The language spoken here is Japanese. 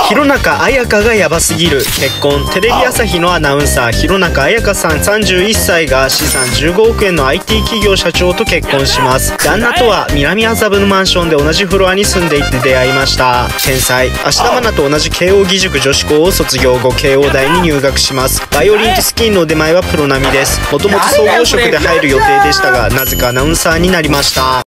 弘中綾香がヤバすぎる。結婚。テレビ朝日のアナウンサー弘中綾香さん31歳が資産15億円の IT 企業社長と結婚します。旦那とは南麻布のマンションで同じフロアに住んでいて出会いました。天才。芦田愛菜と同じ慶應義塾女子校を卒業後慶応大に入学します。バイオリンとスキーの腕前はプロ並みです。もともと総合職で入る予定でしたがなぜかアナウンサーになりました。